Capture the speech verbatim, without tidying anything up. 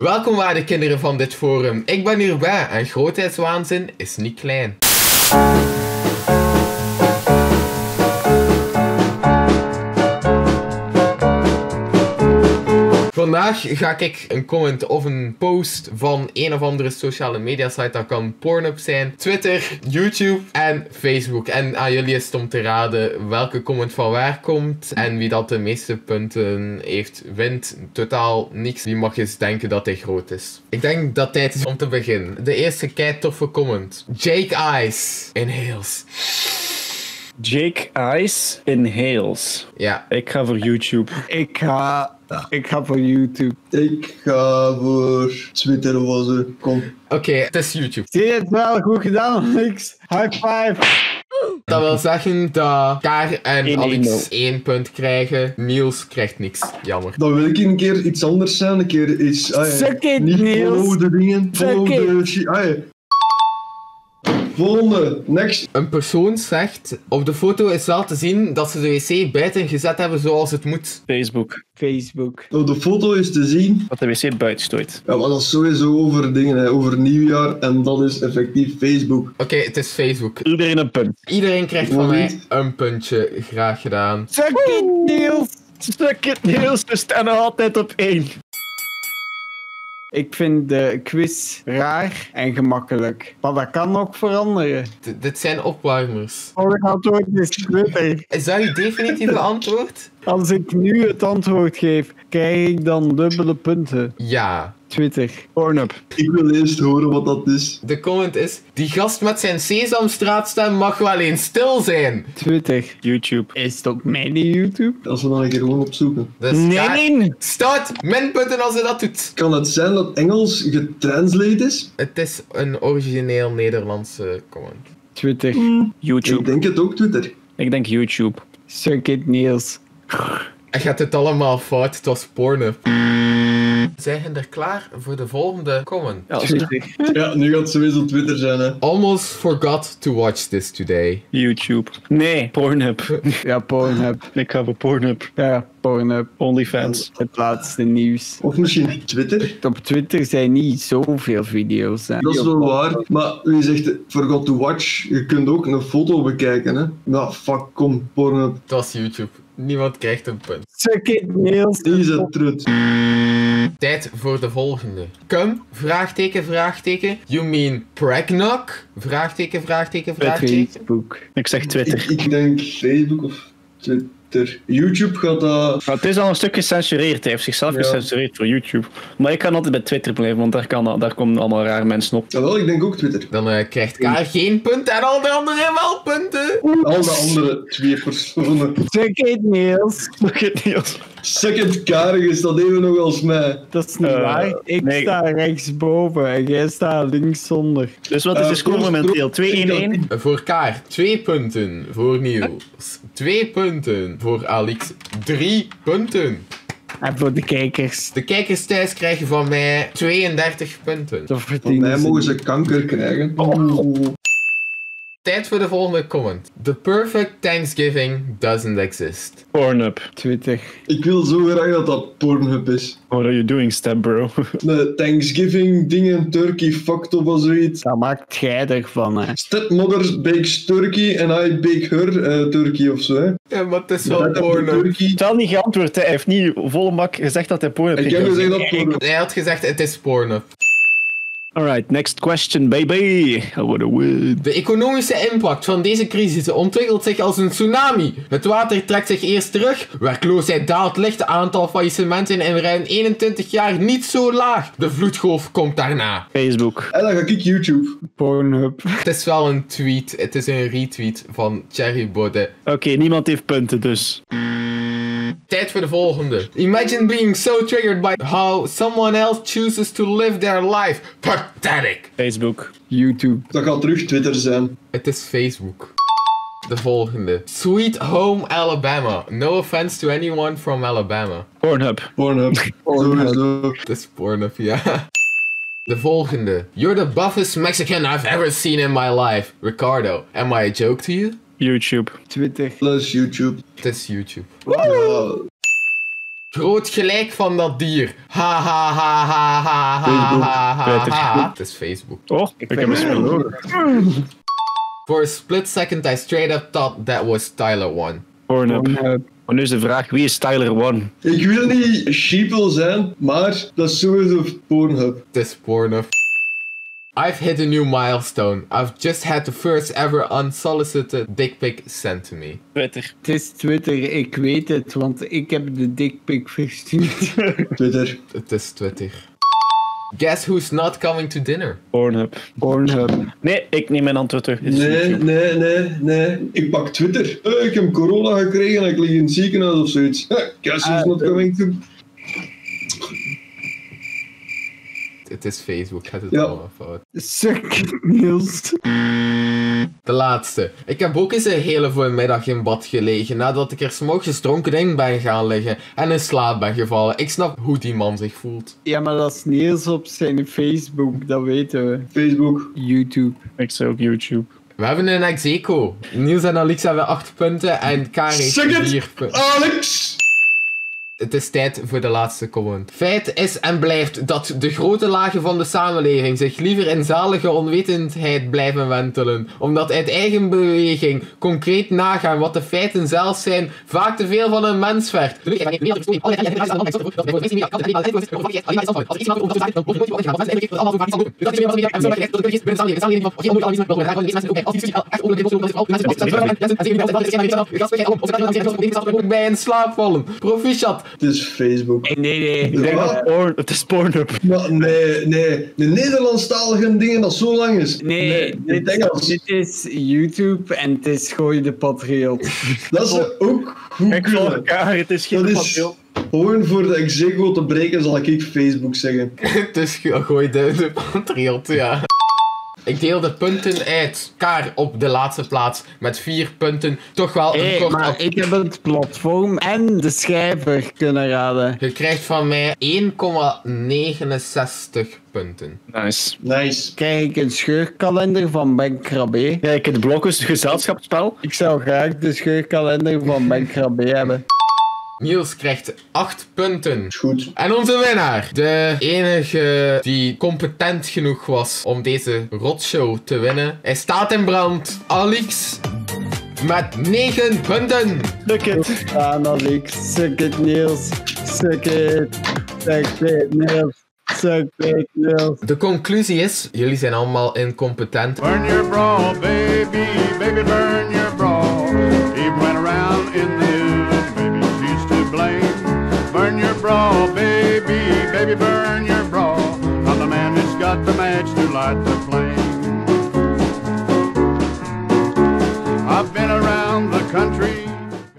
Welkom waarde kinderen van dit forum. Ik ben hierbij en grootheidswaanzin is niet klein. Vandaag ga ik een comment of een post van een of andere sociale media site, dat kan Pornhub zijn, Twitter, YouTube en Facebook. En aan jullie is het om te raden welke comment van waar komt en wie dat de meeste punten heeft wint. Totaal niks. Wie mag eens denken dat hij groot is. Ik denk dat het tijd is om te beginnen. De eerste kei toffe comment. Jake Eyes Inhales. Jake Eyes Inhales. Ja. Ik ga voor YouTube. Ik ga... Ik ga voor YouTube. Ik ga voor Twitter was er. Kom. Oké, okay, het is YouTube. Zie je het wel? Goed gedaan, Alex. High five. Dat wil zeggen dat Kaar en één, Alex één, één punt krijgen. Niels krijgt niks. Jammer. Dan wil ik een keer iets anders zijn. Een keer iets... Ah, ja. Suck it, Niet Niels. follow de dingen. Follow Suck de shit. Ah, ja. Volgende. Next. Een persoon zegt, op de foto is wel te zien dat ze de wc buiten gezet hebben zoals het moet. Facebook. Facebook. Op de foto is te zien. Wat de wc buiten stoot. Ja, maar dat is sowieso over dingen, hè. Over nieuwjaar. En dat is effectief Facebook. Oké, okay, het is Facebook. Iedereen een punt. Iedereen krijgt van mij een puntje. Graag gedaan. Suck it, Niels. Suck it, Niels. We staan nog altijd op één. Ik vind de quiz raar en gemakkelijk. Maar dat kan ook veranderen. D dit zijn opwarmers. Oh, ik antwoord is Twitter. Is dat uw definitieve antwoord? Als ik nu het antwoord geef, krijg ik dan dubbele punten. Ja. Twitter. Pornhub. Ik wil eerst horen wat dat is. De comment is, die gast met zijn Sesamstraatstem mag wel eens stil zijn. Twitter. YouTube. Is het ook mijn YouTube? Als we dan een keer gewoon opzoeken. Dus Nee! Stout, minpunten als hij dat doet. Kan het zijn dat Engels getranslate is? Het is een origineel Nederlandse comment. Twitter. YouTube. Ik denk het ook Twitter. Ik denk YouTube. Suck it, Niels. En gaat het allemaal fout, het was Pornhub. Zijn jullie er klaar voor de volgende comment? Ja, Twitter. Ja, nu gaat het sowieso Twitter zijn, hè. Almost forgot to watch this today. YouTube. Nee, Pornhub. Ja, Pornhub. Ik ga voor Pornhub. Ja, Pornhub. OnlyFans. Het laatste nieuws. Of misschien Twitter. Op Twitter zijn niet zoveel video's. Hè. Dat is wel waar. Maar wie zegt forgot to watch? Je kunt ook een foto bekijken, hè. Nou, fuck, kom, Pornhub. Het was YouTube. Niemand krijgt een punt. Suck it, Niels. Die zet trut. Tijd voor de volgende. Cum? Vraagteken, vraagteken. You mean pregnok? Vraagteken, vraagteken, vraagteken. Facebook. Ik zeg Twitter. Ik, ik denk Facebook of Twitter. YouTube gaat dat... Maar het is al een stuk gecensureerd. Hij heeft zichzelf Ja. gecensureerd voor YouTube. Maar ik kan altijd bij Twitter blijven, want daar, kan, daar komen allemaal rare mensen op. Jawel, ik denk ook Twitter. Dan uh, krijgt Kaar geen punten en al de anderen wel punten. Al de andere twee personen. Suck it, Niels. Look at Niels. Second karig is dat even nog als mij. Dat is niet Uh, waar. Ik nee. sta rechtsboven en jij staat linksonder. Dus wat is Uh, de score Proost, momenteel? Proost. twee één-één? Voor Kaar, twee punten. Voor Niels, twee punten. Voor Alex, drie punten. En voor de kijkers. De kijkers thuis krijgen van mij tweeëndertig punten. Dat Van verdienen mij ze mogen niet. ze kanker krijgen. Tijd voor de volgende comment. The perfect Thanksgiving doesn't exist. Pornhub. Twitter. Ik wil zo graag dat dat Pornhub is. What are you doing, step bro? De Thanksgiving dingen, turkey fucked up of zoiets. Dat maakt jij ervan, hè. Stepmother bakes turkey en I bake her uh, turkey of zo, hè. Ja, maar het is wel Dat Pornhub. turkey. Het had niet geantwoord, hè. Hij heeft niet volle mak gezegd dat hij Pornhub Ik ging heb doen. gezegd dat Pornhub. Hij had gezegd, het is Pornhub. Alright, next question, baby. What a win. De economische impact van deze crisis ontwikkelt zich als een tsunami. Het water trekt zich eerst terug, werkloosheid daalt licht, aantal faillissementen in ruim eenentwintig jaar niet zo laag. De vloedgolf komt daarna. Facebook. En dan ga ik YouTube. Pornhub. Het is wel een tweet, het is een retweet van Thierry Baudet. Oké, okay, niemand heeft punten, dus. Tijd voor de volgende. Imagine being so triggered by how someone else chooses to live their life. Pathetic. Facebook. YouTube. Dat gaat terug Twitter zijn. Het is Facebook. De volgende. Sweet Home Alabama. No offense to anyone from Alabama. Pornhub. Pornhub. Sowieso. Het is Pornhub, ja. De volgende. You're the buffest Mexican I've ever seen in my life. Ricardo. Am I a joke to you? YouTube. Twitter. Plus YouTube. Het is YouTube. Ja. Groot gelijk van dat dier. Ha ha ha ha ha ha ha ha Facebook. ha. Het is Facebook. Oh, ik heb een spel. For a split second I straight up thought that was Tyler One. Pornhub. Pornhub. Maar nu is de vraag, wie is Tyler One? Ik wil niet sheeple zijn, maar dat is sowieso Pornhub. Het is Pornhub. I've hit a new milestone. I've just had the first ever unsolicited dick pic sent to me. Twitter. Het is Twitter, ik weet het, want ik heb de dickpic verstuurd. Twitter. Het is Twitter. Guess who's not coming to dinner? Pornhub. Pornhub. Nee, ik neem mijn antwoord terug. Dit is Nee, YouTube. nee, nee, nee. Ik pak Twitter. Eh, ik heb corona gekregen en ik lig in het ziekenhuis of zoiets. Eh, Guess who's Ah, not coming to... Het is Facebook, het is Ja. allemaal fout. Suk, Niels. De laatste. Ik heb ook eens een hele voormiddag in bad gelegen nadat ik er 's morgens dronken in ben gaan liggen en in slaap ben gevallen. Ik snap hoe die man zich voelt. Ja, maar dat is Niels op zijn Facebook, dat weten we. Facebook. YouTube. Ik zou op YouTube. We hebben een ex-eco. Niels en Alex hebben acht punten en Kaar heeft Zeg het! vier punten. Alex! Het is tijd voor de laatste comment. Feit is en blijft dat de grote lagen van de samenleving zich liever in zalige onwetendheid blijven wentelen, omdat uit eigen beweging concreet nagaan wat de feiten zelf zijn, vaak te veel van een mens vergt. Bij in slaap vallen. Proficiat. Het is Facebook. Nee, nee. Ik denk Wat? dat porn, het is Pornhub. Maar nee, nee. De Nederlandstalige dingen dat zo lang is. Nee, in dit, het Engels. dit is YouTube en het is Gooi de Patriot. Dat is ook goed Ik val kunnen. elkaar, het is geen Dat is patriot. gewoon voor de execo te breken, zal ik Facebook zeggen. Het is gooi de, de patriot, ja. Ik deel de punten uit. Kaar op de laatste plaats met vier punten. Toch wel een Hey, kort maar op. ik heb het platform en de schrijver kunnen raden. Je krijgt van mij één komma negenenzestig punten. Nice. Nice. Krijg ik een scheurkalender van Ben Krabbe. Ja, ik heb het blok, dus gezelschapsspel. Ik zou graag de scheurkalender van Ben Krabbe hebben. Niels krijgt acht punten. Is goed. En onze winnaar, de enige die competent genoeg was om deze rotshow te winnen. Hij staat in brand. Alex met negen punten. Look it. Aan Alex, suck it Niels, suck it, suck it Niels, suck it Niels. De conclusie is, jullie zijn allemaal incompetent. Burn your bra, baby, baby, burn your bra. Even went around in the news, baby, she's to blame. Burn your bra, baby, baby, burn your bra. I'm the man who's got the match to light the flame. I've been around the country